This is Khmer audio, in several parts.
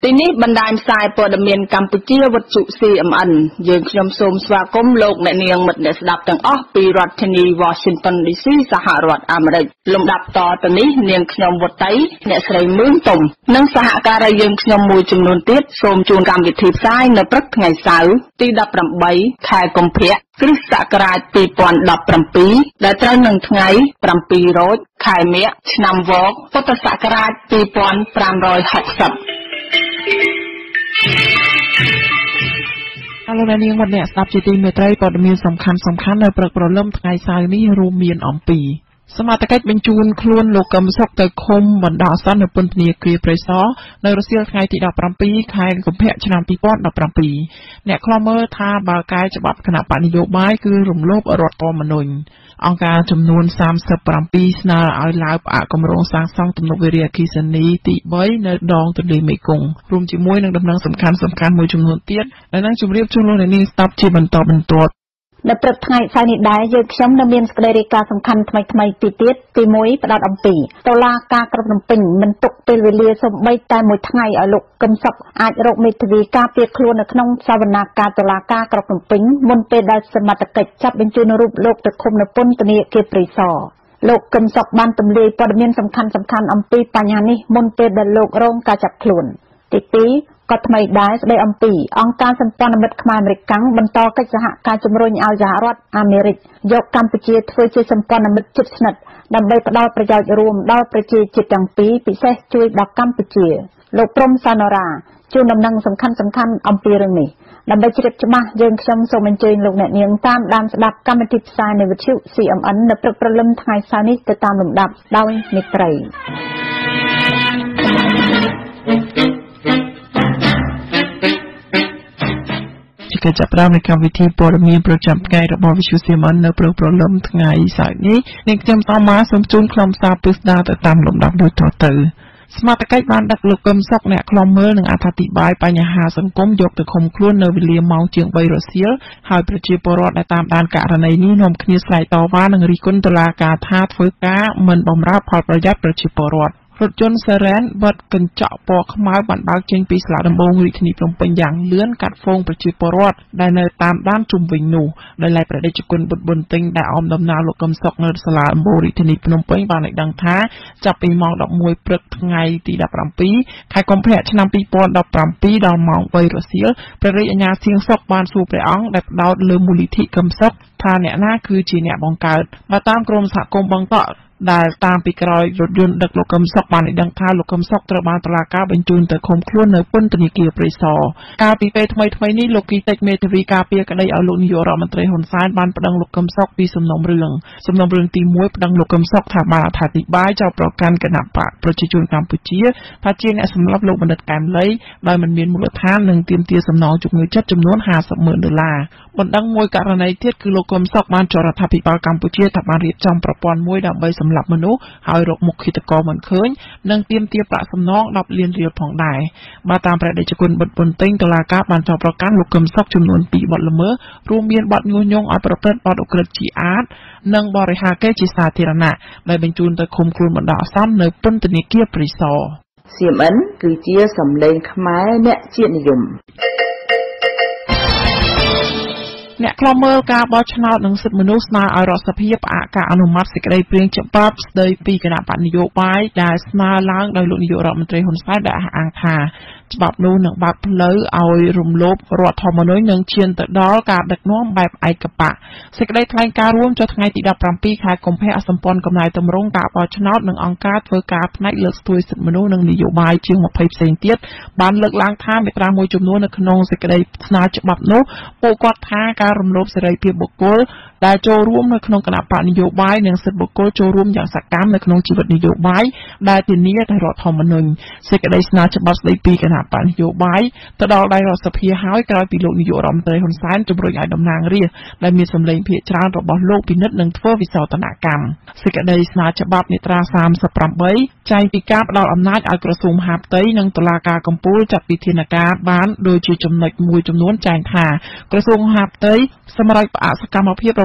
ទីនេះបណ្ដាញផ្សាយព័ត៌មានកម្ពុជាវត្ថុ CMN យើងខ្ញុំសូមស្វាគមន៍លោកអ្នកនាងមិត្តអ្នកស្ដាប់ទាំងអស់ពីរដ្ឋធានី Washington DC សហរដ្ឋអាមេរិកលំដាប់តទៅនេះនាងខ្ញុំវត្តៃអ្នកស្រីមឿនទុំនិងសហការីយើងខ្ញុំមួយចំនួនទៀតសូមជូនកម្មវិធីផ្សាយនៅព្រឹកថ្ងៃសៅរ៍ទី18ខែកុម្ភៈគ្រិស្តសករាជ2017ដែលត្រូវនឹងថ្ងៃ7រោចខែមិញឆ្នាំវកពុទ្ធសករាជ2560 លោកនាងមកអ្នកស្ដាប់ជាទីមេត្រីព័ត៌មានសំខាន់នៅព្រឹកព្រលឹមថ្ងៃសៅរ៍នេះរួមមានអំពីសមត្ថកិច្ចបញ្ជូនខ្លួនលោកកឹមសុខទៅឃុំបណ្ដោះអាសន្ននៅពន្ធនាគារព្រៃសរនៅរសៀលថ្ងៃទី17ខែកុម្ភៈឆ្នាំ2017អ្នកខ្លំមើលថាបើកែច្បាប់គណៈបកនយោបាយគឺរំលោភរដ្ឋធម្មនុញ្ញអង្គការចំនួន37ស្នើឲ្យឡាវផ្អាកគម្រោងសាងសង់ទំនប់វារីអគ្គិសនីទី3នៅដងទន្លេមេគង្គរួមជាមួយនឹងដំណឹងសំខាន់មួយចំនួនទៀតដែលនឹងជម្រាបជូនលោកអ្នកនាងស្ដាប់ជាបន្តបន្ទាប់នៅព្រឹកថ្ងៃសៅរ៍នេះដែរយើងខ្ញុំនៅមានសេចក្តីរាយការណ៍សំខាន់ថ្មីពីទៀតទី1ផ្ដោតអំពីតុលាការក្រុងភ្នំពេញមិនទុកពេលវេលាសូម្បីតែមួយថ្ងៃឲ្យលោកកឹមសុខអាចរកមេធាវីការពារខ្លួននៅក្នុងសវនាការតុលាការក្រុងភ្នំពេញមុនពេលដែលសមត្ថកិច្ចចាប់បញ្ជូនរូបលោកទៅឃុំនៅពន្ធនាគារព្រៃសរលោកកឹមសុខបានទម្លាយព័ត៌មានសំខាន់អំពីបញ្ហានេះមុនពេលដែលលោករងការចាប់ខ្លួនទី2ក៏ថ្មីដែរស្ដីអំពីអង្គការសម្ព័ន្ធមិត្តខ្មែរអាមេរិកបន្តកិច្ចសហការជំរុញឲ្យសហរដ្ឋអាមេរិកយកកម្ពុជាធ្វើជាសម្ព័ន្ធមិត្តជិតស្និទ្ធដើម្បីផ្ដល់ប្រយោជន៍រួមដល់ប្រជាជាតិទាំងពីរពិសេសជួយដល់កម្ពុជាលោកព្រំសាណូរ៉ាជួនដំណឹងសំខាន់អំពីរឿងនេះដើម្បីជ្រាបច្បាស់យើងខ្ញុំសូមអញ្ជើញលោកអ្នកនាងតាមដានស្ដាប់កម្មវិធីផ្សាយនៃវិទ្យុ CMN នៅព្រឹកព្រលឹមថ្ងៃសៅរ៍នេះទៅតាមលំដាប់ដោយមេត្រីកិច្ចចាប់ផ្ដើមនៃកម្មវិធីព័ត៌មានប្រចាំថ្ងៃរបស់វិទ្យុ CMN នៅព្រឹកព្រលឹមថ្ងៃសៅរ៍នេះនាងខ្ញុំតមាសូមជូនខ្លឹមសារពិស្ដារទៅតាមលំដាប់ដូចតទៅសមត្ថកិច្ចបានដឹកលោកកឹមសុខអ្នកខ្លំមើលនិងអត្ថាធិប្បាយបញ្ហាសង្គមយកទៅឃុំខ្លួននៅវេលាម៉ោងជាង3រសៀលហើយប្រជាពលរដ្ឋដែលតាមដានករណីនេះនាំគ្នាស្រែកតវ៉ានិងរិះគន់តុលាការថាធ្វើការមិនបម្រើផលប្រយោជន៍ប្រជាពលរដ្ឋរថយន្តសេរ៉ែនបិទកញ្ចក់ពណ៌ខ្មៅបានបើកចេញពីសាលាដំបងរាជធានីភ្នំពេញយ៉ាងលឿនកាត់ហ្វូងប្រជាពលរដ្ឋដែលនៅតាមដានជុំវិញនោះដោយឡែកព្រះតេជគុណបុត្រប៊ុនទិញដែលអមដំណើរលោកកឹមសុខនៅសាលាដំបងរាជធានីភ្នំពេញបានឲ្យដឹងថាចាប់ពីម៉ោង11ព្រឹកថ្ងៃទី17ខែកុម្ភៈឆ្នាំ2017ដល់ម៉ោង3រសៀលព្រះរាជអាជ្ញាសៀងសុខបានសួរព្រះអង្គដែលផ្ដោតលើមូលនិធិកឹមសុខថាអ្នកណាគឺជាអ្នកបង្កើតបើតាមក្រមសហគមន៍បង្កក់ដែលតាមពីក្រោយរថយន្តដឹកលោកកឹមសុខបានឲ្យដឹងថាលោកកឹមសុខត្រូវបានតុលាការបញ្ជូនទៅឃុំខ្លួននៅពន្ធនាគារព្រៃសរកាលពីពេលថ្មីនេះលោកគីតិចមេធាវីការពារក្តីឲ្យលោកនាយករដ្ឋមន្ត្រីហ៊ុនសែនបានប្តឹងលោកកឹមសុខពីសំណុំរឿងទី1ប្តឹងលោកកឹមសុខថាបានអត្ថាធិប្បាយចោទប្រកាន់គណៈបកប្រជាជនកម្ពុជាថាជាអ្នកសម្លាប់លោកបណ្ឌិតកែមលីដោយមិនមានមូលដ្ឋាននិងទាមទារសំណងជំងឺចិត្តចំនួន$50,000បណ្ដឹងមួយករណីទៀតគឺលោកកឹមសុខបានចោទរដ្ឋាភិបាលកម្ពុជាថាបានរៀបចំប្រព័ន្ធមួយដើម្បីសម្លាប់មនុស្សហើយរកមុខឃាតករមិនឃើញនិងទាមទារប្រាក់សំណង$10 លានផងដែរបើតាមព្រះតេជគុណបុត្រប៊ុនទិញតុលាការបានចោទប្រកាន់លោកកឹមសុខចំនួន2បទល្មើសរួមមានបទញុះញង់ឲ្យប្រព្រឹត្តបទឧក្រិដ្ឋជាអាតនិងបរិហាកេរ្តិ៍ជាសាធារណៈដែលបញ្ជូនទៅឃុំខ្លួនបណ្ដោះអាសន្ននៅពន្ធនាគារព្រៃសរ CMN គឺជាសម្លេងខ្មែរអ្នកជាតិនិយមអ្នកខ្លំមើលការបោះឆ្នោតនិងសិទ្ធិមនុស្សស្នើឲ្យរដ្ឋសភាផ្អាកការអនុម័តសេចក្តីព្រាងច្បាប់ស្តីពីគណៈបកនយោបាយដែលស្នើឡើងដោយលោកនាយករដ្ឋមន្ត្រីហ៊ុនសែនដែលអះអាងថាច្បាប់នោះនឹងបើកផ្លូវឲ្យរំលោភរដ្ឋធម្មនុញ្ញនិងឈានទៅដល់ការដឹកនាំបែបឯកបកសេចក្តីថ្លែងការណ៍រួមចុះថ្ងៃទី17ខែកុម្ភៈសម្ព័ន្ធកំណែតម្រង់ការបោះឆ្នោតនិងអង្គការធ្វើការផ្នែកលើកស្ទួយសិទ្ធិមនុស្សនិងនយោបាយជាង20ផ្សេងទៀតបានលើកឡើងថាមាត្រាមួយចំនួននៅក្នុងសេចក្តីស្នើច្បាប់នោះពួកគាត់ថាការរំលោភសេរីភាពបុគ្គលដែលចូលរួមនៅក្នុងគណៈបកនយោបាយនិងសិទ្ធិបុគ្គលចូលរួមយ៉ាងសកម្មនៅក្នុងជីវិតនយោបាយដែលធានាដោយរដ្ឋធម្មនុញ្ញសេចក្តីស្នើច្បាប់ស្តីពីគណៈបកនយោបាយទៅដល់ដៃរដ្ឋសភាហើយក្រោយពីលោកនាយករដ្ឋមន្ត្រីហ៊ុនសែនជំរុញឲ្យតំណាងរាស្ត្រដែលមានសម្លេងភាគច្រើនរបស់លោកពិនិត្យនិងធ្វើវិសោធនកម្មសេចក្តីស្នើច្បាប់មាត្រា38ចែងពីការផ្ដល់អំណាចឲ្យក្រសួងមហាផ្ទៃនិងតុលាការកំពូលចាត់វិធានការបានដោយជាចំណុចមួយចំនួនចែងថាក្រសួងមហាផ្ទៃសម្រាប់ផ្អាកសកម្មភាពរបស់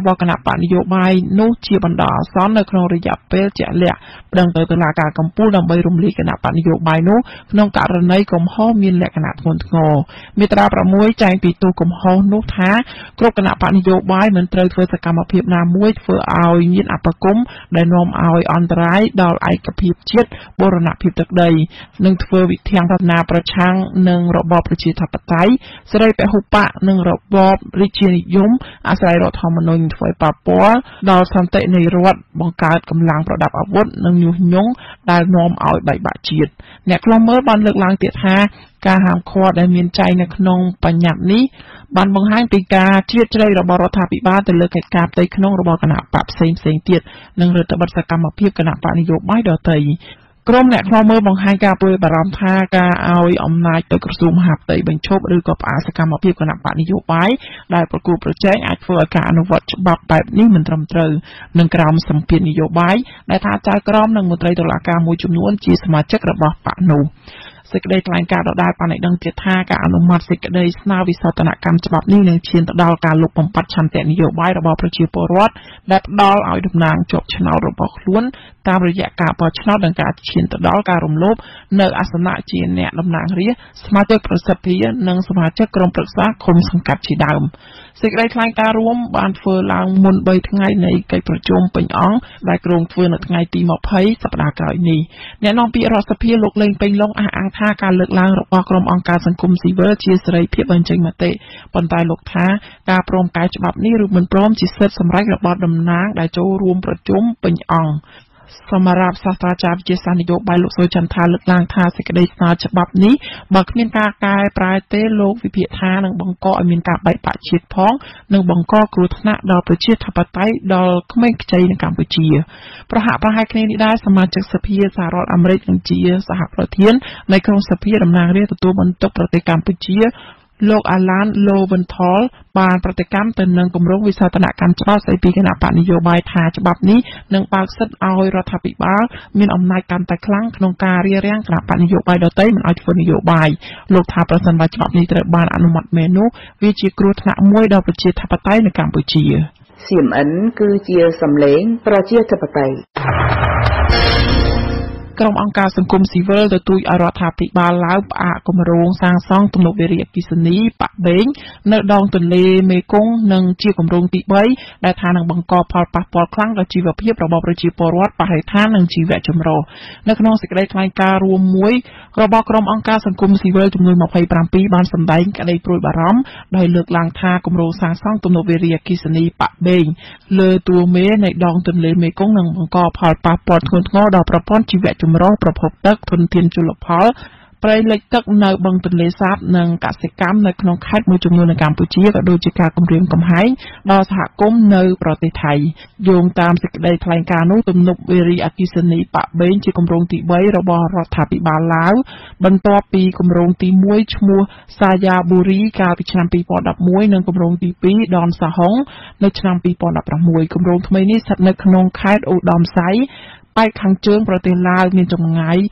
របស់គណៈបកនយោបាយនោះជាបណ្ដោះអាសន្ននៅក្នុងរយៈពេលជាក់លាក់ប្តឹងទៅតុលាការកំពូលដើម្បីរំលាយគណៈបកនយោបាយនោះក្នុងករណីកំហុសមានលក្ខណៈធ្ងន់ធ្ងរមាត្រា6ចែងពីទោសកំហុសនោះថាគ្រប់គណៈបកនយោបាយមិនត្រូវធ្វើសកម្មភាពណាមួយធ្វើឲ្យមានអបគមដែលនាំឲ្យអន្តរាយដល់ឯកភាពជាតិបូរណភាពទឹកដីនិងធ្វើវិធានការប្រឆាំងនឹងរបបប្រជាធិបតេយ្យសេរីពហុបកនិងរបបរាជានិយមអាស្រ័យរដ្ឋធម្មនុញ្ញធ្វើឲ្យប៉ះពាល់ដល់សន្តិនៃរដ្ឋបង្កើតកម្លាំងប្រដាប់អាវុធនិងញុះញង់ដែលនាំឲ្យបែកបាក់ជាតិអ្នកខ្លំមើលបានលើកឡើងទៀតថាការហាមឃាត់ដែលមានចែងនៅក្នុងបញ្ញត្តិនេះបានបង្ហាញពីការជ្រៀតជ្រែករបស់រដ្ឋាភិបាលទៅលើកិច្ចការផ្ទៃក្នុងរបស់គណៈបកផ្សេងៗទៀតនិងរដ្ឋបတ်សកម្មភាពគណៈបកនយោបាយដទៃក្រុមអ្នកខ្លាំមើលបង្ហាញការព្រួយបារម្ភថាការឲ្យអំណាចទៅក្រសួងមហាផ្ទៃបញ្ឈប់ឬក៏ផ្អាកសកម្មភាពគណៈបកនយោបាយដែលប្រគល់ប្រជែងអាចធ្វើឲ្យការអនុវត្តច្បាប់បែបនេះមិនត្រឹមត្រូវនិងក្រោមសម្ពាធនយោបាយដែលថាចៅក្រមនិងមន្ត្រីតុលាការមួយចំនួនជាសមាជិករបស់បកនោះសេចក្តីថ្លែងការណ៍ដដែលបានឲ្យដឹងទៀតថាការអនុម័តសេចក្តីស្នើវិសោធនកម្មច្បាប់នេះនឹងឈានទៅដល់ការលុបបំបាត់ឆន្ទៈនយោបាយរបស់ប្រជាពលរដ្ឋដែលផ្ដល់ឲ្យតំណាងជាប់ឆ្នោតរបស់ខ្លួនតាមរយៈការបោះឆ្នោតនិងការឈានទៅដល់ការរំលោភនៅអាសនៈជាអ្នកតំណាងរាស្ត្រសមាជិកប្រសិទ្ធិនិងសមាជិកក្រុមប្រឹក្សាឃុំសង្កាត់ជាដើមសេចក្តីថ្លែងការណ៍រួមបានធ្វើឡើងមុន3ថ្ងៃនៃកិច្ចប្រជុំពេញអង្គដែលគ្រោងធ្វើនៅថ្ងៃទី20សប្តាហ៍ក្រោយនេះអ្នកនាំពាក្យរដ្ឋសភាលោកលេងពេញឡុងអះអាងថាការលើកឡើងរបស់ក្រុមអង្គការសង្គមស៊ីវិលជាសេរីភាពបញ្ចេញមតិប៉ុន្តែលោកថាការព្រមកែច្បាប់នេះឬមិនព្រមជាសិទ្ធិសម្រេចរបស់តំណាងដែលចូលរួមប្រជុំពេញអង្គសម្រាប់សាស្ត្រាចារ្យវិទ្យាសាស្ត្រនយោបាយលោកសុចន្ទថាលើកឡើងថាសេចក្តីស្នើច្បាប់នេះបើគ្មានការកែប្រែទេលោកវិភាគថានឹងបង្កឲ្យមានការបែកបាក់ជាតិផងនិងបង្កគ្រោះថ្នាក់ដល់ប្រជាធិបតេយ្យដល់ក្មេងខ្ចីនៅកម្ពុជាប្រហាក់ប្រហែលគ្នានេះដែរសមាជិកសភាសហរដ្ឋអាមេរិកនិងជាសហប្រធាននៃក្រុមសភាតំណាងរាស្ត្រទទួលបន្ទុកប្រទេសកម្ពុជាលោកអាឡានឡូវិនថលបានប្រតិកម្មទៅនឹងគម្រោងវិសោធនកម្មច្បាប់ស្ដីពីគណៈបកនយោបាយថាច្បាប់នេះនឹងបើកសិទ្ធិឲ្យរដ្ឋាភិបាលមានអំណាចកាន់តែខ្លាំងក្នុងការរារាំងគណៈបកនយោបាយដទៃមិនឲ្យធ្វើនយោបាយលោកថាប្រសិនបើច្បាប់នេះត្រូវបានអនុម័តមែននោះវាជាគ្រោះថ្នាក់មួយដល់ប្រជាធិបតេយ្យនៅកម្ពុជា CMN គឺជាសម្លេងប្រជាធិបតេយ្យក្រុមអង្គការសង្គមស៊ីវិលទទូចឲ្យរដ្ឋាភិបាលឡាវផ្អាកគម្រោងសាងសង់ទំនប់វារីអគ្គិសនីប៉ាក់បេងនៅដងទន្លេមេគង្គនិងជាគម្រោងទី3ដែលថានឹងបង្កផលប៉ះពាល់ខ្លាំងដល់ជីវភាពរបស់ប្រជាពលរដ្ឋបរិស្ថាននិងជីវៈចម្រុះនៅក្នុងសេចក្តីថ្លែងការណ៍រួមមួយរបស់ក្រុមអង្គការសង្គមស៊ីវិលចំនួន27បានសម្ដែងក្តីព្រួយបារម្ភដោយលើកឡើងថាគម្រោងសាងសង់ទំនប់វារីអគ្គិសនីប៉ាក់បេងលើទួលមេនៃដងទន្លេមេគង្គនឹងបង្កផលប៉ះពាល់ធ្ងន់ធ្ងរដល់ប្រព័ន្ធជីវៈចម្រុះប្រភពទឹកធនធានជលផលព្រៃលិចទឹកនៅបឹងទន្លេសាបនិងកសិកម្មនៅក្នុងខេត្តមួយចំនួននៅកម្ពុជាក៏ដូចជាការគំរាមកំហែងដល់សហគមន៍នៅប្រទេសថៃយោងតាមសេចក្តីថ្លែងការណ៍នោះទំនប់វារីអគ្គិសនីប៉ាក់បេងជាគម្រោងទី3របស់រដ្ឋាភិបាលឡាវបន្ទាប់ពីគម្រោងទី1ឈ្មោះសាយ៉ាប៊ូរីកាលពីឆ្នាំ2011និងគម្រោងទី2ដនសាហុងនៅឆ្នាំ2016គម្រោងថ្មីនេះស្ថិតនៅក្នុងខេត្តឧត្តមស័យបែកខាងជើងប្រទេសឡាវមានចម្ងាយ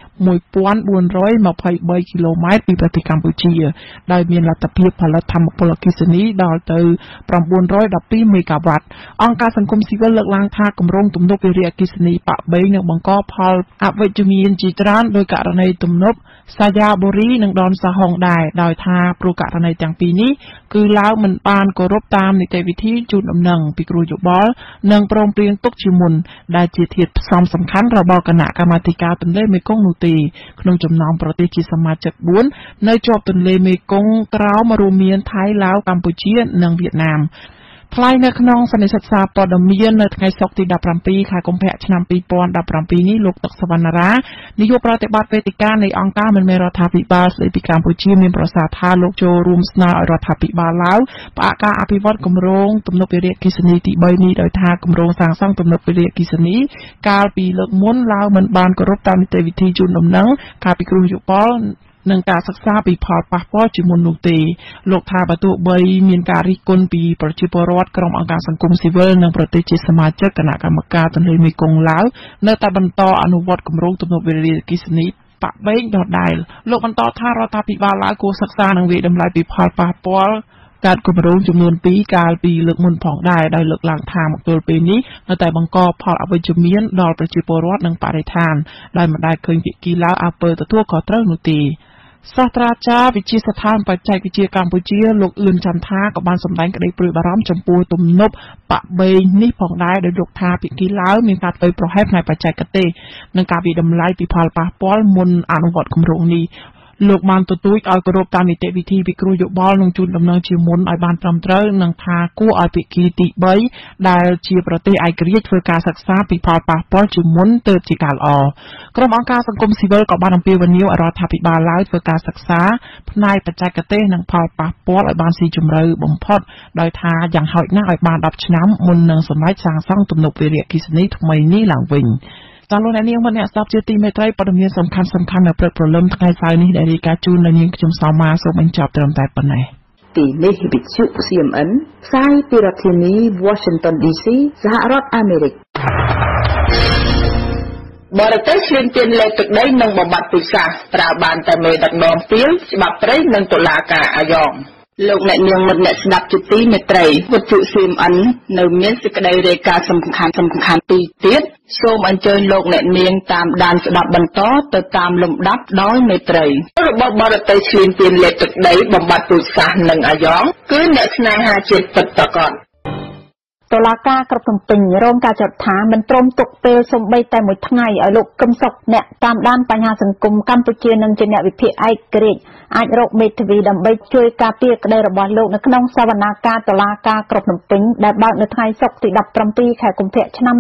1423គីឡូម៉ែត្រពីប្រទេសកម្ពុជាដោយមានលទ្ធភាពផលិតថាមពលអគ្គិសនីដល់ទៅ912មេហ្គាវ៉ាត់អង្គការសង្គមស៊ីវិលលើកឡើងថាគម្រោងទំនប់វារីអគ្គិសនីប៉ាក់បេងនឹងបង្កផលអវិជ្ជមានជាច្រើនដោយករណីទំនប់សាយ៉ាបូរីនិងដនសាហុងដែរដោយថាព្រោះករណីទាំងពីរនេះគឺឡាវមិនបានគោរពតាមនីតិវិធីជូនដំណឹងពីគ្រូយោបល់និងព្រមព្រៀងទុកជាមុនដែលជាធាតុផ្សំសំខាន់របស់គណៈកម្មាធិការទន្លេមេគង្គនោះទេក្នុងចំណោមប្រទេសជាសមាជិក4នៅជាប់ទន្លេមេគង្គក្រោមរួមមានថៃឡាវកម្ពុជានិងវៀតណាមថ្លែងនៅក្នុងសន្និសីទសារព័ត៌មាននៅថ្ងៃសុក្រទី17ខែកុម្ភៈឆ្នាំ2017នេះលោកទឹកសវណ្ណារានាយកប្រតិបត្តិវេទិកានៃអង្គការមិនមែនរដ្ឋាភិបាលស្ដីពីកម្ពុជាមានប្រសាសន៍ថាលោកចូលរួមស្នើឲ្យរដ្ឋាភិបាលឡាវផ្អាកការអភិវឌ្ឍគម្រោងទំនប់វារីអគ្គិសនីទី3នេះដោយថាគម្រោងសាងសង់ទំនប់វារីអគ្គិសនីកាលពីលើកមុនឡាវមិនបានគោរពតាមនីតិវិធីជូនដំណឹងការពិគ្រោះយោបល់នឹងការសិក្សាពីផលប៉ះពាល់ជាមុននោះទេលោកថាបើទោះបីមានការរិះគន់ពីប្រជាពលរដ្ឋក្រុមអង្គការសង្គមស៊ីវិលនិងប្រទេសជាសមាជិកគណៈកម្មការទន្លេមេគង្គឡាវនៅតែបន្តអនុវត្តគម្រោងទំនប់វារីអគ្គិសនីប៉ាក់បេងដដែលលោកបន្តថារដ្ឋាភិបាលឡាវគួរសិក្សានិងវិយតម្លៃពីផលប៉ះពាល់การกุมารจำนวนปีการปีเลือกมุนผ่องได้โดยเลือกหลังทางมาตัวปีนี้แต่บังกอพอเอาไปจุเมียนดอลประจิปรวัตนังปาริธานได้มาได้เคยกีฬาอาเปอร์ตัวขอเตอร์นุตีศาสตราจารย์วิจิตรสถานปัจจัยวิจิตรกัมพูชีลูกอื่นจันทากับบานสำแดงกระไดปลุยบารมจำปูตุ่มนบปะเบยนี่ผ่องได้โดยลูกทาปิกีฬามีการไปโปรให้ในปัจจัยกระเตนังการวิดำไลปีพาลปาปอลมนอนุวัตคุมโรงนี้ลูกมันตัวตุ้ยเอากระโดดตามนิเตวิธีวิกรุยบอลลงจุนดำเนินชิวมุนไอบานตรำเตอร์นังทากู้ไอปิกีติใบได้เชียประเทศไอกรีดเพื่อการศึกษาปีพาลปาปอลชิวมุนเติร์จิการอกรมองค์การสังคมซิวิลกับบานปีวันนี้อรอธาพิบาลไลฟ์เพื่อการศึกษาในปัจจัยกระเตนังพาลปาปอลไอบานซีจุมเรือบ่มพอดโดยทาอย่างหอยหน้าไอบานดับน้ำมุนนังสมัยสร้างสร้างตุ่มนกเวรียกิสนีทำไมนี่หลังวิ่งตอนนี้เนี่ยมันเนี่ยทราบชื่อตีเมตรัยประเด็นสำคัญในประเด็นเริ่มทั้งไซนี้ได้ดีการจูนในนี้จุ่มสาวมาส่งเป็นจับเติมแต่ปนไหนตีนี้บิดชุ CMN ไซปิรัตินีวอชิงตันดีซีสหรัฐอเมริกบริเตชลินเตียนเล็กตึกได้นังบำบัดปุษาตราบานแต่เมดักดองฟิลฉบับไตรนังตุลากาอายองលោកអ្នកនាងមិត្តអ្នកស្ដាប់ជាទីមេត្រីវត្ថុ CMN នៅមានសេចក្តីរាយការណ៍សំខាន់ពីរទៀតសូមអញ្ជើញលោកអ្នកនាងតាមដានស្ដាប់បន្តទៅតាមលំដាប់ដោយមេត្រីរបស់បរទេសឈ្លានពានលេខទឹកដីបំបត្តិទូរស័ព្ទនិងអាយ៉ងគឺអ្នកស្នេហាជាតិពិតប្រាកដតុលាការក្រុងភ្នំពេញរងការចាត់ថាមិនព្រមទុកពេលសំបីតែមួយថ្ងៃឲ្យលោកកឹមសុខអ្នកតាមដានបញ្ហាសង្គមកម្ពុជានិងជាអ្នកវិភាគឯករាជ្យអាចរកមេធាវីដើម្បីជួយការពារក្តីរបស់លោកនៅក្នុងសវនាការតុលាការក្រុងភ្នំពេញដែលបើកនៅថ្ងៃសុក្រទី17ខែកុម្ភៈឆ្នាំ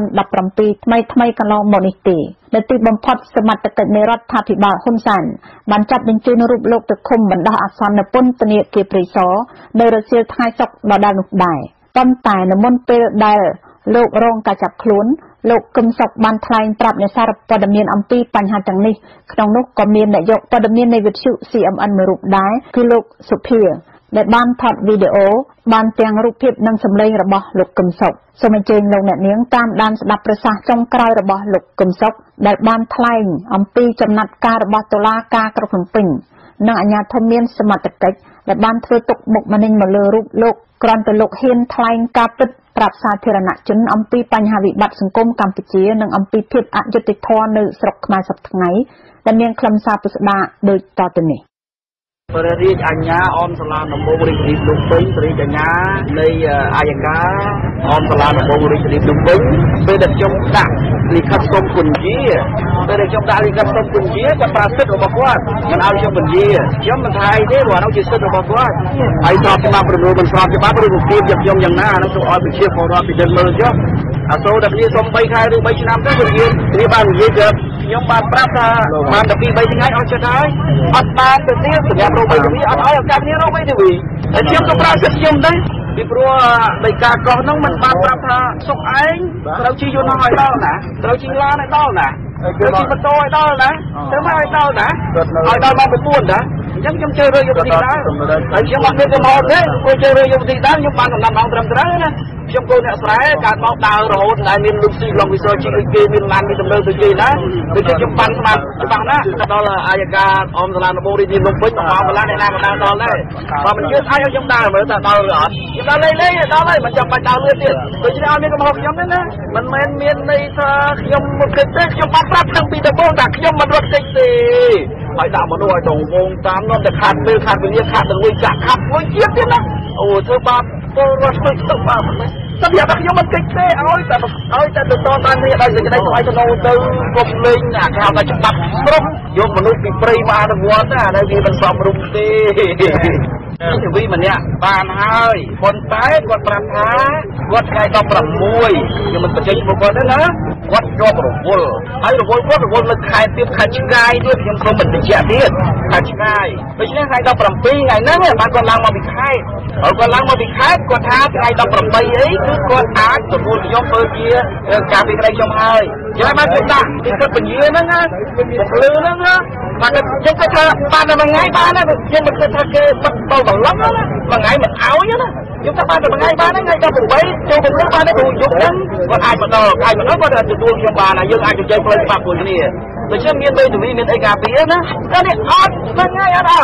2017ថ្មីកន្លងមកនេះទេនៅទីបំផុតសមត្ថកិច្ចនៃរដ្ឋាភិបាលហ៊ុនសែនបានចាប់បញ្ជូនរូបលោកទៅឃុំបណ្ដោះអាសន្ននៅពន្ធនាគារព្រៃសរនៅរសៀលថ្ងៃសុក្រដដែលនោះដែរប៉ុន្តែនៅមុនពេលដែលលោករងការចាប់ខ្លួនលោកកឹមសុខបានថ្លែងប្រាប់អ្នកសារព័ត៌មានអំពីបញ្ហាទាំងនេះក្នុងនោះក៏មាននាយកព័ត៌មាននៃវិទ្យុ CMN មួយរូបដែរគឺលោកសុភាដែលបានថតវីដេអូបានទាំងរូបភាពនិងសម្លេងរបស់លោកកឹមសុខសូមអញ្ជើញលោកអ្នកនាងតាមដានស្ដាប់ប្រសាសន៍ចុងក្រោយរបស់លោកកឹមសុខដែលបានថ្លែងអំពីចំណាត់ការរបស់តុលាការក្រុងភ្នំពេញនិងអាជ្ញាធរមានសមត្ថកិច្ចដែលបានធ្វើទុកបុកម្នេញមកលើរូបលោកគ្រាន់តែលោកហ៊ានថ្លែងការពិតប្រាប់សាធារណជនអំពីបញ្ហាវិបត្តិសង្គមកម្ពុជានិងអំពីភាពអយុត្តិធម៌នៅស្រុកខ្មែរសប្តាហ៍ថ្ងៃដែលមានខ្លឹមសារពិស្ដារដូចតទៅនេះព្រះរាជអាជ្ញាអមសាលាដំបងរាជធានីភ្នំពេញព្រះរាជអាជ្ញានៃអាយកាអមសាលាដំបងរាជធានីភ្នំពេញពេលដែលខ្ញុំដាក់លិខិតសុំពន្យាពេលដែលខ្ញុំដាក់លិខិតសុំពន្យាក៏ប្រាសិទ្ធរបស់គាត់មិនឲ្យខ្ញុំពន្យាខ្ញុំមិនថាអីទេព្រោះនោះជាសិទ្ធិរបស់គាត់ហើយស្របច្បាប់ប្រមូលមិនស្របច្បាប់ឬក៏គៀបខ្ញុំយ៉ាងណានោះសូមឲ្យប្រជាពលរដ្ឋពិនិត្យមើលចុះអាសូរតែគ្នាសុំ3ខែឬ3ឆ្នាំទៅវាបាននិយាយទៅខ្ញុំបានប្រាប់ថាបានតែ2-3ថ្ងៃអត់ចិត្តហើយអត់បានទៅទៀតសម្រាប់រក3ថ្ងៃអត់ឲ្យឱកាសគ្នារក3ថ្ងៃហើយខ្ញុំក៏ប្រាប់សិទ្ធិខ្ញុំដែរពីព្រោះដីកាកោះនោះមិនបានប្រាប់ថាសុកឯងត្រូវជិះយន្តហោះឲ្យដល់ណាត្រូវជិះឡានឲ្យដល់ណាត្រូវជិះម៉ូតូឲ្យដល់ណាទៅមកឲ្យដល់ណាឲ្យដល់មក9ណាអញ្ចឹងខ្ញុំជឿរើយកវិធីដែរហើយខ្ញុំអត់មានកំហុសទេខ្ញុំជឿរើយកវិធីដែរខ្ញុំបានកំណត់មកត្រឹមត្រូវណាខ្ញុំកូនអ្នកស្រែកើតមកដើររហូតដែលមានលុបស៊ីឡុងវិស័យជីគេមានឡានមានដំណើរទៅគេណាដូចខ្ញុំបានស្មាតច្បាស់ណាដល់អាយកាអមសាលាដំបងរាជធានីភ្នំពេញមកម្ល៉េះអ្នកណាមកដើរដល់ដែរបើមិនជឿអាចឲ្យខ្ញុំដើរមើលតើដល់ឬអត់ខ្ញុំដើរលេងដល់ហើយមិនចាំបាច់ដើរលឿនទៀតដូច្នេះឲ្យមានកំហុសខ្ញុំទេណាមិនមែនមានន័យថាខ្ញុំមកគិតទេខ្ញុំបានប្រាប់តាំងពីដំបូងថាខ្ញុំមិនរត់គេចទេហើយដាក់មនុស្សឲ្យដងវងតាមនោះតែខាត់ពេលខាត់វិញ្ញាខាត់ទៅលុយចាក់ខាត់លុយជាតិទៀតណាអូធ្វើបាបពលរដ្ឋធ្វើបាបមិនសម្រាប់តែខ្ញុំមិនគេចទេឲ្យតែទៅតតាមគ្នាដោយសេចក្តីថ្លៃថ្នូរទៅកុំលេងអាគេហៅថាច្បាប់ស្រុកយកមនុស្សពីព្រៃមកអនុវត្តណាដែលវាមិនសមរម្យទេជីវីម្នាក់បានហើយប៉ុន្តែគាត់ប្រាប់ថាគាត់ថ្ងៃ16ខ្ញុំមិនបញ្ចេញមកគាត់ទេណាគាត់ជាប់រវល់ហើយរវល់គាត់រវល់នៅខែទៀតខែឆ្ងាយទៀតខ្ញុំសូមមិនបញ្ជាក់ទៀតខែឆ្ងាយដូច្នេះថ្ងៃ17ថ្ងៃហ្នឹងបានគាត់ឡើងមកពីខេត្តហើយគាត់ឡើងមកពីខេត្តគាត់ថាថ្ងៃ18អីគឺគាត់អាចទទួលខ្ញុំធ្វើជាការពីក្តីខ្ញុំហើយយ៉ាងណាបានគាត់ដាក់ពីគាត់ពញាហ្នឹងណាមកលឺហ្នឹងណាបានខ្ញុំគាត់ថាបានតែមួយថ្ងៃបានណាខ្ញុំមិនគិតថាគេបាត់បោបន្លំណាមួយថ្ងៃមិនឲ្យណាខ្ញុំថាបានតែមួយថ្ងៃបានថ្ងៃ18ចូល6បានតែព្រោះយប់ហ្នឹងគាត់អាចមកដល់គាត់ទទួលខ្ញុំបានហើយយើងអាចជជែកផ្លូវច្បាប់មួយគ្នាដូច្នេះមានមេធាវីមានអីការពារណាតែនេះអត់មួយថ្ងៃអត់ឲ្យ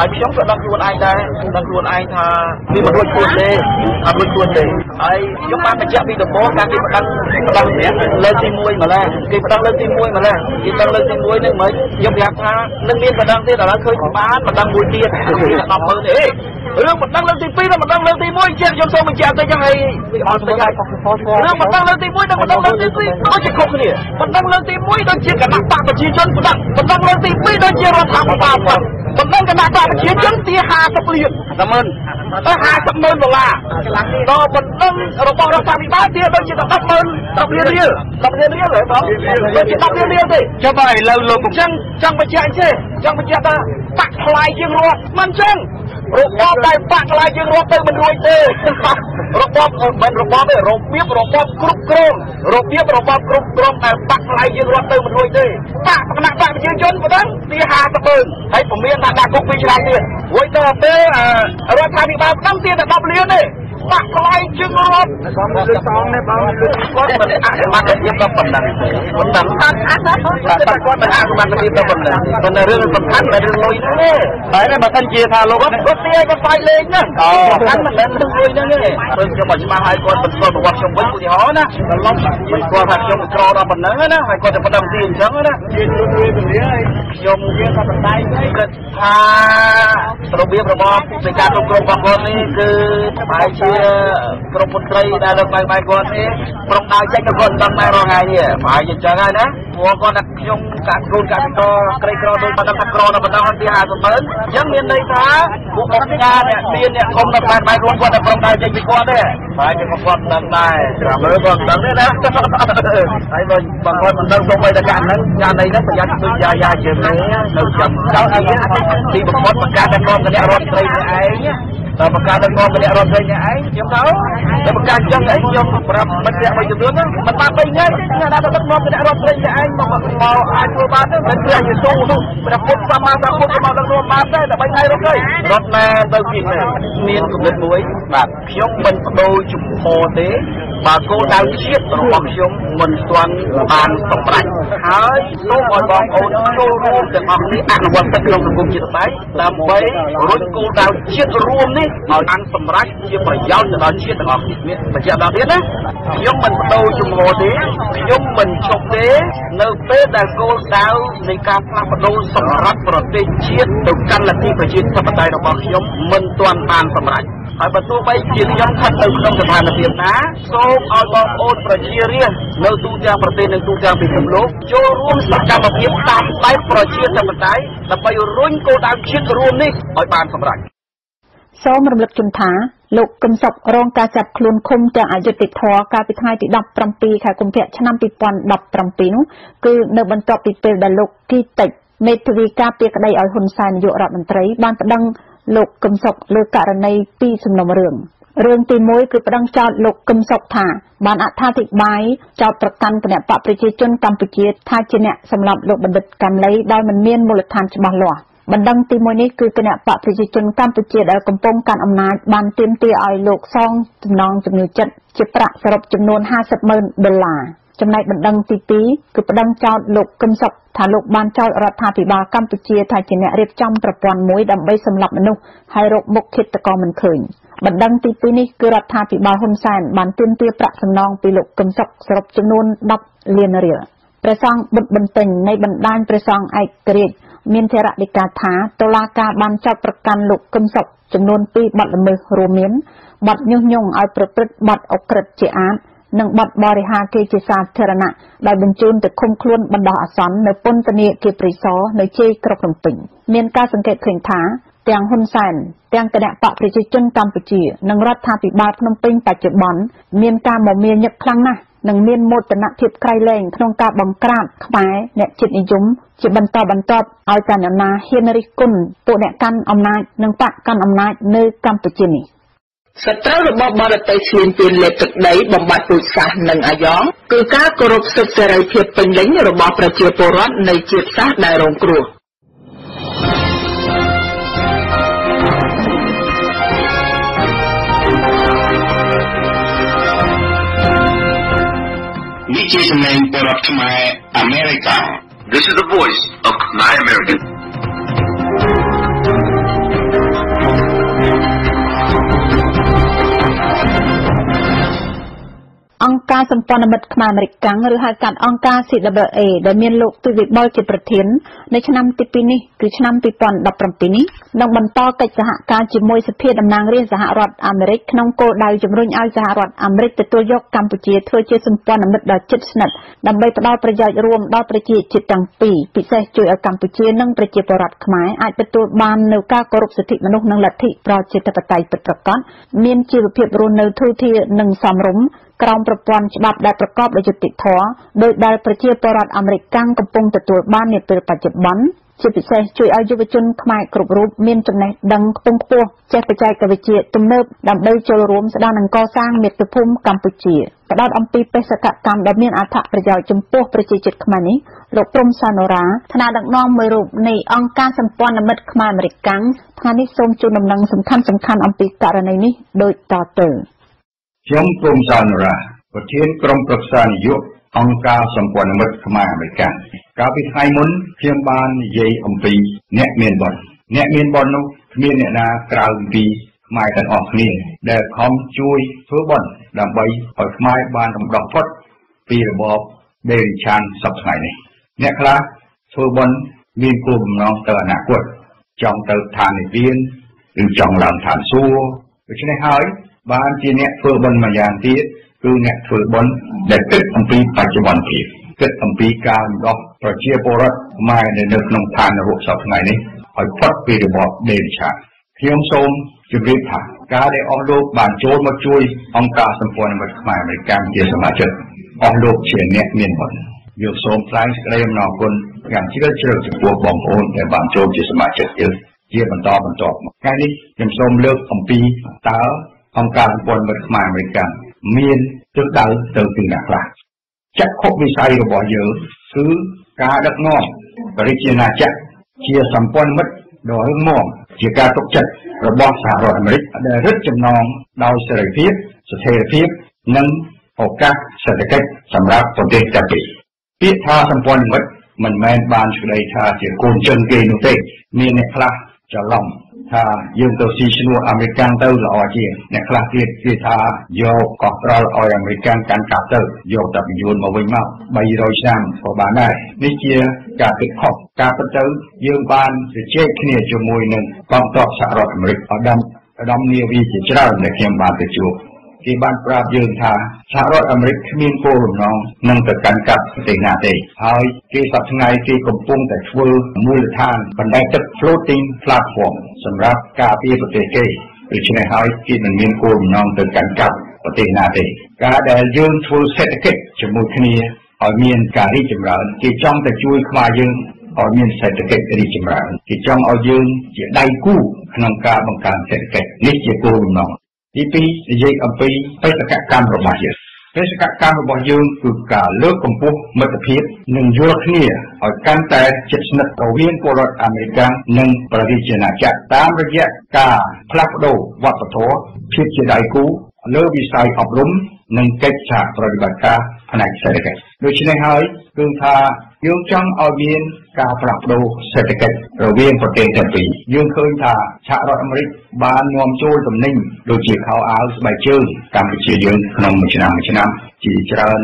ហើយខ្ញុំក៏ដឹងខ្លួនឯងដែរដឹងខ្លួនឯងថាវាមិនរួចខ្លួនទេអត់រួចខ្លួនទេហើយខ្ញុំបានបញ្ជាក់ពីដំបូងការគេបដិងលើកទី1ម្ល៉េះគេបដិងលើកទី1ម្ល៉េះគេដឹងលើកទី1នឹងមិនខ្ញុំប្រាប់ថានឹងមានបដិងទៀតឥឡូវឃើញបានបដិងមួយទៀត100000ទេរឿងបដិងលើកទី2និងបដិងលើកទី1ជាខ្ញុំសូមបញ្ជាក់ទៅចឹងហើយអត់ស្អីហើយរឿងបដិងលើកទី1និងបដិងលើកទី2ដូចជាខុសគ្នាបដិងលើកទី1ដូចជាគណៈបកប្រជាជនបដិងលើកទី2ដូចជារដ្ឋាភិបាលបដិងគណៈបកប្រជាជនទី50លានតែ50,000ដុល្លារដល់បដិងរបស់រដ្ឋាភិបាលទៀតដូចជា10លានរៀល10លានរៀលហើយបងដូចជា10លានរៀលទេចុះបើឥឡូវលោកចឹងចង់បញ្ជាក់ទេចង់បញ្ជាក់ថាបាក់ថ្លៃជាងរដ្ឋមិនចឹងរបបដែលបាក់ថ្លៃជាងរដ្ឋទៅមិនរួចទេរបបមិនរបបទេរបៀបរបបគ្រប់គ្រងរបៀបរបបគ្រប់គ្រងដែលបាក់ថ្លៃជាងរដ្ឋទៅមិនរួចទេបាក់គណៈបកប្រជាជនប៉ុណ្ណឹងទី50,000ហើយពមៀនថាដាក់គុក2ឆ្នាំទៀតរួចដល់ពេលរដ្ឋាភិបាលប៉ុណ្ណឹងទៀតតែ10លានទេបាក់ថ្លៃជាងរដ្ឋបងលើកសងនេះបងលើកគាត់មិនអនុម័តភាពដល់ប៉ុណ្ណឹងប៉ុណ្ណឹងគាត់មិនអនុម័តភាពដល់ប៉ុណ្ណឹងប៉ុន្តែរឿងសំខាន់តែរឿងលុយទេតែបើមិនជាថាលោកគាត់ទាយគាត់ផ្សាយលេងហ្នឹងសំខាន់មិនមែនរឿងលុយហ្នឹងទេព្រោះខ្ញុំមកច្បាស់ឲ្យគាត់បន្ទោសប្រវត្តិខ្ញុំវិញឧទាហរណ៍ណាត្រឡប់មិនគាត់ថាខ្ញុំក្រដល់ប៉ុណ្ណឹងណាហើយគាត់តែប៉ុណ្ណឹងទីអញ្ចឹងណាខ្ញុំវាថាបណ្ដៃគិតថារបៀបរបបនៃការគ្រប់គ្រងរបស់គាត់នេះគឺបែរជាក្រុមមន្ត្រីដែលលើកបែបគាត់នេះប្រុងដល់ចេញទៅគាត់ដឹងដែររងថ្ងៃនេះបែរជាអញ្ចឹងហើយណាព្រោះគាត់ថាខ្ញុំកាត់គ្រូនកាត់តក្រីក្រដូចប៉ុណ្ណឹងថាក្រដល់ប៉ុណ្ណឹងទី50,000អញ្ចឹងមានន័យថាពួកអង្គការអ្នកមានអ្នកគុំនៅបែបរួមគាត់តែប្រុងដល់ចេញពីគាត់ទេបែរជាគាត់ដឹងដែរតាមមើលគាត់ដឹងទេណាហើយបើគាត់មិនដឹងទៅបីតែកាត់ហ្នឹងញ៉ាំអីហ្នឹងប្រយ័ត្នដូចយ៉ាជាមេនៅចាំដល់អីទីបំផុតបង្កើតតែក្រុមគណៈរដ្ឋមន្ត្រីឯងដល់បង្កើតដល់ក្រុមគណៈរដ្ឋមន្ត្រីឯងខ្ញុំទៅតែបង្កើតចឹងឯងខ្ញុំប្រាប់មិត្តភក្តិមួយចំនួនហ្នឹងមិនបាន3ថ្ងៃខ្ញុំដាក់ទៅក្រុមគណៈរដ្ឋមន្ត្រីឯងមកអាចធ្វើបានទេមិនព្រះយេស៊ូវនោះព្រះពុទ្ធសម្មាសម្ពុទ្ធមកដល់រួមបានទេតែ3ថ្ងៃរត់ទៅរត់ណាទៅពីមានគំនិតមួយបាទខ្ញុំមិនបដូរជំហរទេបើគោលដៅជាតិរបស់ខ្ញុំមិនទាន់បានសម្រេចហើយសូមឲ្យបងប្អូនចូលរួមទាំងអស់គ្នាអនុវត្តទៅក្នុងសង្គមជាតិខ្មែរដើម្បីរុញគោលដៅជាតិរួមនេះឲ្យបានសម្រេចជាប្រយោជន៍ទៅដល់ជាតិទាំងអស់គ្នាបញ្ជាក់ដល់ទៀតណាខ្ញុំមិនបដូរជំហរទេខ្ញុំមិនឈប់ទេនៅពេលដែលគោលដៅនៃការផ្លាស់ប្ដូរសម្រាប់ប្រទេសជាតិទៅកាន់លទ្ធិប្រជាធិបតេយ្យរបស់ខ្ញុំមិនទាន់បានសម្រេចហើយបើទោះបីជាខ្ញុំស្ថិតនៅក្នុងស្ថានភាពណាសូមឲ្យបងប្អូនប្រជារាស្ត្រនៅទូទាំងប្រទេសនិងទូទាំងពិភពលោកចូលរួមសកម្មភាពតាមបែបប្រជាធិបតេយ្យដើម្បីរុញគោលដៅជាតិរួមនេះឲ្យបានសម្រេចសូមរំលឹកជូនថាលោកកឹមសុខរងការចាប់ខ្លួនឃុំទាំងអយុត្តិធម៌កាលពីថ្ងៃទី17ខែកុម្ភៈឆ្នាំ2017នោះគឺនៅបន្ទាប់ពីពេលដែលលោកគីតិចមេធាវីការពារក្តីឲ្យហ៊ុនសែននាយករដ្ឋមន្ត្រីបានប្តឹងលោកកឹមសុខលើករណីពីរសំណុំរឿងទី1គឺប្តឹងចោទលោកកឹមសុខថាបានអត្ថាធិប្បាយចោទប្រកាន់គណៈបកប្រជាជនកម្ពុជាថាជាអ្នកសម្លាប់លោកបណ្ឌិតកម្មលីដោយមិនមានមូលដ្ឋានច្បាស់លាស់បណ្ដឹងទី1នេះគឺគណៈបកប្រជាជនកម្ពុជាដែលកំពុងកាន់អំណាចបានទាមទារឲ្យលោកសងចំណងជំងឺចិត្តជាប្រាក់សរុបចំនួន$50,000ចំណែកបណ្ដឹងទី2គឺប្តឹងចោទលោកកឹមសុខថាលោកបានចោទរដ្ឋាភិបាលកម្ពុជាថាជាអ្នករៀបចំប្រព័ន្ធមួយដើម្បីសម្លាប់មនុស្សហើយរកមុខឃាតករមិនឃើញបណ្ដឹងទី2នេះគឺរដ្ឋាភិបាលហ៊ុនសែនបានទាមទារប្រាក់សំណងពីលោកកឹមសុខសរុបចំនួន10លានរៀលព្រះសង្ឃបុត្របន្ទិញនៃបណ្ដាញព្រះសង្ឃឯករាជ្យមានធរណីកាថាតុលាការបានចោទប្រកាន់លោកកឹមសុខចំនួន2បទល្មើសរួមមានបទញុះញង់ឲ្យប្រព្រឹត្តបទឧក្រិដ្ឋជាអាតនិងបទបរិហាគេជាសាធារណៈដោយបញ្ជូនទៅឃុំខ្លួនបណ្ដោះអាសន្ននៅពន្ធនាគារព្រៃសរនៅជ័យក្រុងភ្នំពេញមានការសង្កេតឃើញថាទាំងហ៊ុនសែនទាំងគណៈបកប្រជាជនកម្ពុជានិងរដ្ឋាភិបាលភ្នំពេញបច្ចុប្បន្នមានការមមាញឹកខ្លាំងណាស់និងមានមោទនភាពក្រៃលែងក្នុងការបង្ក្រាបខ្មែរអ្នកជាតិនិយមជាបន្តបន្ទាប់ឲ្យតែអ្នកណាហ៊ានរិះគន់ពួកអ្នកកាន់អំណាចនិងបកកាន់អំណាចនៅកម្ពុជានេះសត្រូវរបស់បរទេសឈ្លានពានលេបទឹកដីបំបត្តិពូជសាសន៍និងអាយ៉ងគឺការគោរពសិទ្ធិសេរីភាពពេញលេញរបស់ប្រជាពលរដ្ឋនៃជាតិសាសន៍ដែលរងគ្រោះនេះជាសំឡេងពលរដ្ឋខ្មែរអាមេរិក This is the voice of Khmer American ការសម្ព័ន្ធមិត្តខ្មែរអាមេរិកកាំងឬហៅកាត់អង្គការ CMN ដែលមានលោកទូវិបុលជាប្រធាននៅឆ្នាំទី2នេះគឺឆ្នាំ2017នេះនឹងបន្តកិច្ចសហការជាមួយសភាតំណាងរាស្ត្រសហរដ្ឋអាមេរិកក្នុងគោលដៅជំរុញឲ្យសហរដ្ឋអាមេរិកទទួលយកកម្ពុជាធ្វើជាសម្ព័ន្ធមិត្តដ៏ជិតស្និទ្ធដើម្បីផ្ដល់ប្រយោជន៍រួមដល់ប្រជាជាតិទាំងពីរពិសេសជួយឲ្យកម្ពុជានិងប្រជាពលរដ្ឋខ្មែរអាចទទួលបាននូវការគោរពសិទ្ធិមនុស្សនិងលទ្ធិប្រជាធិបតេយ្យពិតប្រាកដមានជីវភាពរស់នៅធូរធារនិងសមរម្យក្រោមប្រព័ន្ធច្បាប់ដែលប្រកបដោយយុត្តិធម៌ដោយដែលប្រជាពលរដ្ឋអាមេរិកកាំងកំពុងទទួលបាននាពេលបច្ចុប្បន្នជាពិសេសជួយឲ្យយុវជនខ្មែរគ្រប់រូបមានចំណេះដឹងខ្ពង់ខ្ពស់ចេះបច្ចេកវិទ្យាទំនើបដើម្បីចូលរួមស្ដារនិងកសាងមាតុភូមិកម្ពុជាផ្ដោតអំពីបេសកកម្មដែលមានអត្ថប្រយោជន៍ចំពោះប្រជាជាតិខ្មែរនេះលោកព្រំសាណូរ៉ាថ្នាក់ដឹកនាំមួយរូបនៃអង្គការសម្ព័ន្ធមិត្តខ្មែរអាមេរិកកាំងថ្ងៃនេះសូមជូនដំណឹងសំខាន់អំពីករណីនេះដូចតទៅខ្ញុំព្រំសាណូរ៉ាប្រធានក្រុមប្រឹក្សានយោបាយអង្គការសម្ព័ន្ធមិត្តខ្មែរអាមេរិកកាលពីថ្ងៃមុនខ្ញុំបាននិយាយអំពីអ្នកមានបុណ្យនោះគ្មានអ្នកណាក្រៅពីខ្មែរទាំងអស់គ្នាដែលខំជួយធ្វើបុណ្យដើម្បីឲ្យខ្មែរបានរំដោះផុតពីរបបដេរីឆានសពថ្ងៃនេះអ្នកខ្លះធ្វើបុណ្យមានគោលបំណងទៅអនាគតចង់ទៅឋាននិព្វានឬចង់ឡើងឋានសួគ៌ដូច្នេះហើយបានជាអ្នកធ្វើបុណ្យមួយយ៉ាងទៀតគឺអ្នកធ្វើបុណ្យដែលគិតអំពីបច្ចុប្បន្នភាពគិតអំពីការរំដោះប្រជាពលរដ្ឋខ្មែរនៅក្នុងឋាននរកសពថ្ងៃនេះឲ្យផុតពីរបបដេរីឆានខ្ញុំសូមជម្រាបថាការដែលអស់លោកបានចូលមកជួយអង្គការសម្ព័ន្ធមិត្តខ្មែរអាមេរិកជាសមាជិកអស់លោកជាអ្នកមានបុណ្យយើងសូមថ្លែងសេចក្តីអំណរគុណយ៉ាងជ្រាលជ្រៅចំពោះបងប្អូនដែលបានចូលជាសមាជិកយើងជាបន្តមកថ្ងៃនេះខ្ញុំសូមលើកអំពីតើអង្គការសម្ព័ន្ធមិត្តខ្មែរអាមេរិកមានទិសដៅទៅទីណាខ្លះចក្ខុវិស័យរបស់យើងគឺការដឹកនាំប្រជាណាចក្រជាសម្ព័ន្ធមិត្តដ៏រឹងមាំជាការទុកចិត្តរបស់សហរដ្ឋអាមេរិកដែលរឹតចំណងដោយសេរីភាពស្ថិរភាពនិងឱកាសសេដ្ឋកិច្ចសម្រាប់ប្រទេសទាំងពីរពាក្យថាសម្ព័ន្ធមិត្តមិនមែនបានស្ដីថាជាកូនចិនគេនោះទេមានអ្នកខ្លះច្រឡំថាយើងទៅស៊ីឈ្នួលអាមេរិកទៅល្អជាងអ្នកខ្លះទៀតគេថាយកកោះត្រល់ឲ្យអាមេរិកកាន់កាប់ទៅយកតែបញ្យួនមកវិញមក300ឆ្នាំក៏បានដែរនេះជាការគិតខុសការពិតទៅយើងបានជជែកគ្នាជាមួយនឹងកងទ័ពសហរដ្ឋអាមេរិកឧត្តមនាវីជាច្រើនដែលខ្ញុំបានទៅជួបគេបានប្រាប់យើងថាសហរដ្ឋអាមេរិកគ្មានគោលបំណងនឹងទៅកាន់កាប់ប្រទេសណាទេហើយគេសប្តាហ៍ថ្ងៃគេកំពុងតែធ្វើមូលដ្ឋានបណ្ដែតទឹក floating platform សម្រាប់ការពារប្រទេសគេដូច្នេះហើយគេមិនមានគោលបំណងទៅកាន់កាប់ប្រទេសណាទេការដែលយើងធ្វើសេដ្ឋកិច្ចជាមួយគ្នាឲ្យមានការរីកចម្រើនគេចង់តែជួយខ្មែរយើងឲ្យមានសេដ្ឋកិច្ចរីកចម្រើនគេចង់ឲ្យយើងជាដៃគូក្នុងការបង្កើនសេដ្ឋកិច្ចនេះជាគោលបំណងទី2និយាយអំពីបេសកកម្មរបស់យើងបេសកកម្មរបស់យើងគឺការលើកកម្ពស់មិត្តភាពនិងយល់គ្នាឲ្យកាន់តែជិតស្និទ្ធរវាងពលរដ្ឋអាមេរិកនិងប្រជាណាចក្រតាមរយៈការផ្លាស់ប្ដូរវប្បធម៌ភាពជាដៃគូលើវិស័យអប់រំនិងកិច្ចសហប្រតិបត្តិការផ្នែកសេដ្ឋកិច្ចដូច្នេះហើយគឺថាយើងចង់ឲ្យមានការផ្លាស់ប្ដូរសេដ្ឋកិច្ចរវាងប្រទេសទាំងពីរយើងឃើញថាសហរដ្ឋអាមេរិកបាននាំចូលទំនិញដូចជាខោអាវស្បែកជើងកម្ពុជាយើងក្នុងមួយឆ្នាំជាច្រើន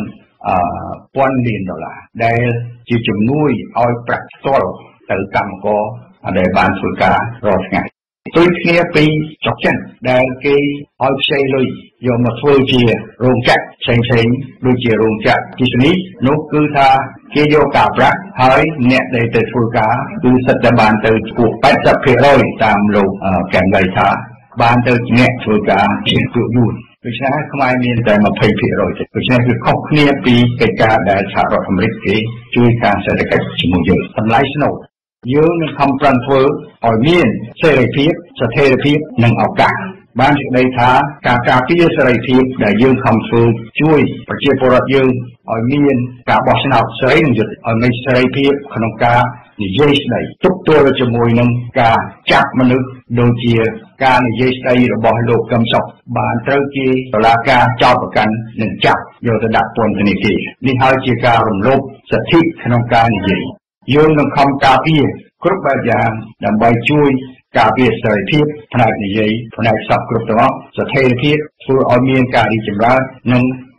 $1000 លានដែលជាជំនួយឲ្យប្រាក់ផ្ទាល់ទៅកម្មករដែលបានធ្វើការរាល់ថ្ងៃដូចគ្នាពីចុកចិនដែលគេឲ្យខ្ចីលុយយកមកធ្វើជារោងចក្រផ្សេងដូចជារោងចក្រគិសនីនោះគឺថាគេយកការប្រាក់ហើយអ្នកដែលទៅធ្វើការគឺសិតតែបានទៅខ្ពស់ 80% តាមលោកកែមលីថាបានទៅអ្នកធ្វើការជាពួកយួនដូច្នេះខ្មែរមានតែ 20% ទេដូច្នេះគឺខុសគ្នាពីកិច្ចការដែលសហរដ្ឋអាមេរិកគេជួយខាងសេដ្ឋកិច្ចជាមួយយើងតម្លៃស្នូលយើងនឹងខំប្រឹងធ្វើឲ្យមានសេរីភាពស្ថិរភាពនិងឱកាសបានសេចក្តីថាការការពារសេរីភាពដែលយើងខំធ្វើជួយប្រជាពលរដ្ឋយើងឲ្យមានការបោះឆ្នោតសេរីនិងយុត្តិធម៌ឲ្យមានសេរីភាពក្នុងការនិយាយស្តីទប់ទល់ជាមួយនឹងការចាប់មនុស្សដូចជាការនិយាយស្តីរបស់លោកកឹមសុខបានត្រូវជាតុលាការចោទប្រកាន់និងចាប់យកទៅដាក់ពន្ធនាគារនេះហើយជាការរំលោភសិទ្ធិក្នុងការនិយាយយើងនឹងខំការពារគ្រប់បែបយ៉ាងដើម្បីជួយការពារសេរីភាពផ្នែកនិយាយផ្នែកសពគ្រប់ទាំងអស់ស្ថិរភាពធ្វើឲ្យមានការរីកចម្រើននិង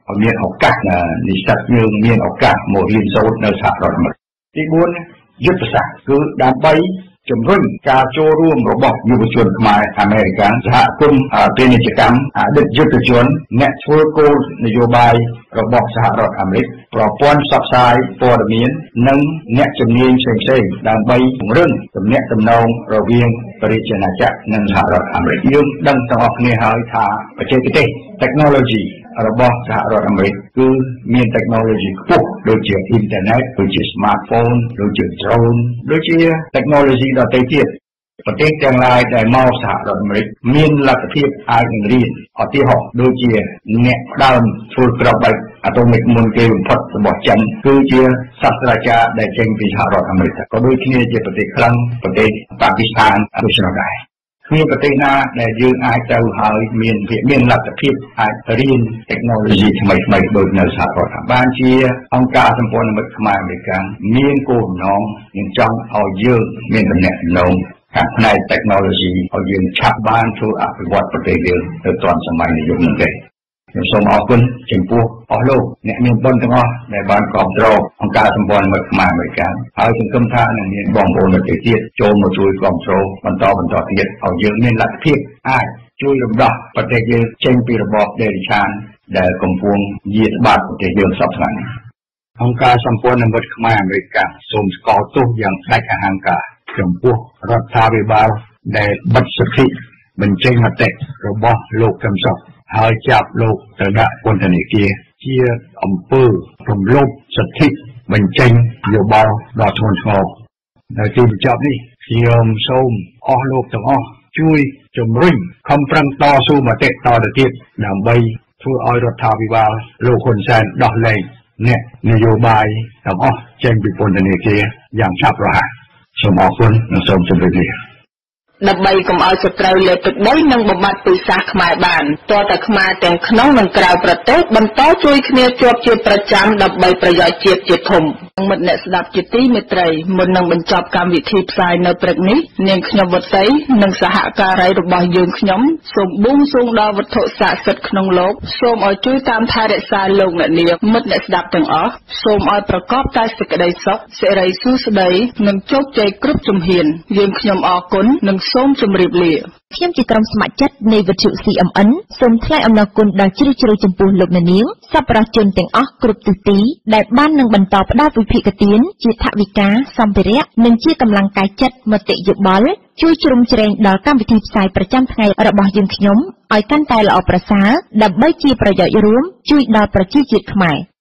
ឲ្យមានឱកាសនិស្សិតយើងមានឱកាសមករៀនសូត្រនៅសហរដ្ឋអាមេរិកទី4យុទ្ធសាស្ត្រគឺដើម្បីជំរុញការចូលរួមរបស់យុវជនខ្មែរអាមេរិកាំងសហគមន៍ពាណិជ្ជកម្មអតីតយុទ្ធជនអ្នកធ្វើគោលនយោបាយរបស់សហរដ្ឋអាមេរិកប្រព័ន្ធផ្សព្វផ្សាយព័ត៌មាននិងអ្នកជំនាញផ្សេងៗដើម្បីពង្រឹងទំនាក់ទំនងរវាងប្រជាជាតិអាចារ្យនិងសហរដ្ឋអាមេរិកយើងដឹងទាំងអស់គ្នាហើយថាបច្ចេកទេស technology របស់សហរដ្ឋអាមេរិកគឺមាន technology ខ្ពស់ដូចជា internet ដូចជា smartphone ដូចជា drone ដូចជា technology ដទៃទៀតប្រទេសទាំងឡាយដែលមកសហរដ្ឋអាមេរិកមានលទ្ធភាពអាចនឹងរៀនឧទាហរណ៍ដូចជាអ្នកផ្ដើមធ្វើក្របបែកអាតូមិកមុនគេបំផុតរបស់ចិនគឺជាសាស្ត្រាចារ្យដែលចេញពីសហរដ្ឋអាមេរិកក៏ដូចគ្នាជាប្រទេសខ្លឹងប្រទេសប៉ាគីស្ថានដូចនោះដែរគ្មានប្រទេសណាដែលយើងអាចទៅហើយមានលទ្ធភាពអាចរៀន technology ថ្មីៗដូចនៅសហរដ្ឋអាមេរិកបានជាអង្គការសម្ព័ន្ធមិត្តខ្មែរអាមេរិកមានគោលបំណងនឹងចង់ឲ្យយើងមានទំនាក់ទំនងខាងផ្នែក technology ឲ្យយើងឆាប់បានធ្វើអភិវឌ្ឍប្រទេសយើងទៅទាន់សម័យនិយមនោះទេខ្ញុំសូមអរគុណចំពោះអស់លោកអ្នកមានបុណ្យទាំងអស់ដែលបានគ្រប់គ្រងអង្គការសម្ព័ន្ធមិត្តខ្មែរអាមេរិកហើយសង្ឃឹមថានឹងមានបងប្អូនដទៃទៀតចូលមកជួយគ្រប់គ្រងបន្តទៀតឲ្យយើងមានលទ្ធភាពអាចជួយរំដោះប្រទេសយើងចេញពីរបបដេរិឆានដែលកំពុងយាយត្បាតប្រទេសយើងសពថ្ងៃអង្គការសម្ព័ន្ធមិត្តខ្មែរអាមេរិកសូមស្គាល់ទោសយ៉ាងដាច់អហង្ការចំពោះរដ្ឋាភិបាលដែលបិទសិទ្ធិបញ្ចេញមតិរបស់លោកកឹមសុខហើយចាប់លោកទៅដាក់ពន្ធនាគារជាអំពើរំលោភសិទ្ធិបញ្ចេញយោបល់ដ៏ធ្ងន់ធ្ងរនៅទីបញ្ចប់នេះខ្ញុំសូមអស់លោកទាំងអស់ជួយជំរុញខំប្រឹងតស៊ូមតិតទៅទៀតដើម្បីធ្វើឲ្យរដ្ឋាភិបាលលោកហ៊ុនសែនដោះលែងអ្នកនយោបាយទាំងអស់ចេញពីពន្ធនាគារយ៉ាងឆាប់រហ័សសូមអរគុណនិងសូមជម្រាបលាដើម្បីកុំឲ្យសត្រូវលើទឹកដីនិងបំបត្តិពូជសាសន៍ខ្មែរបានតើតែខ្មែរទាំងក្នុងនិងក្រៅប្រទេសបន្តជួយគ្នាជាប់ជាប្រចាំដើម្បីប្រយោជន៍ជាតិជាធំមិត្តអ្នកស្ដាប់ជាទីមេត្រីមុននឹងបញ្ចប់កម្មវិធីផ្សាយនៅព្រឹកនេះនាងខ្ញុំវត្ត័យនិងសហការីរបស់យើងខ្ញុំសូមបួងសួងដល់វត្ថុស័ក្តិសិទ្ធិក្នុងលោកសូមឲ្យជួយតាមថែរក្សាលោកអ្នកនាងមិត្តអ្នកស្ដាប់ទាំងអស់សូមឲ្យប្រកបតែសេចក្តីសុខសិរីសួស្តីនិងជោគជ័យគ្រប់ជំហានយើងខ្ញុំអរគុណនិងសូមជម្រាបលាខ្ញុំជាក្រុមស្ម័គ្រចិត្តនៃវិទ្យុ CMN សូមថ្លែងអំណរគុណដល់ជ្រាលជ្រៅចំពោះលោកអ្នកនាងសប្បុរសជនទាំងអស់គ្រប់ទិសទីដែលបាននឹងបន្តផ្ដល់វិភាគទានជាថវិកាសម្ភារៈនិងជាកម្លាំងកាយចិត្តមតិយោបល់ជួយជ្រោមជ្រែងដល់កម្មវិធីផ្សាយប្រចាំថ្ងៃរបស់យើងខ្ញុំឲ្យកាន់តែល្អប្រសើរដើម្បីជាប្រយោជន៍រួមជួយដល់ប្រជាជាតិខ្មែរ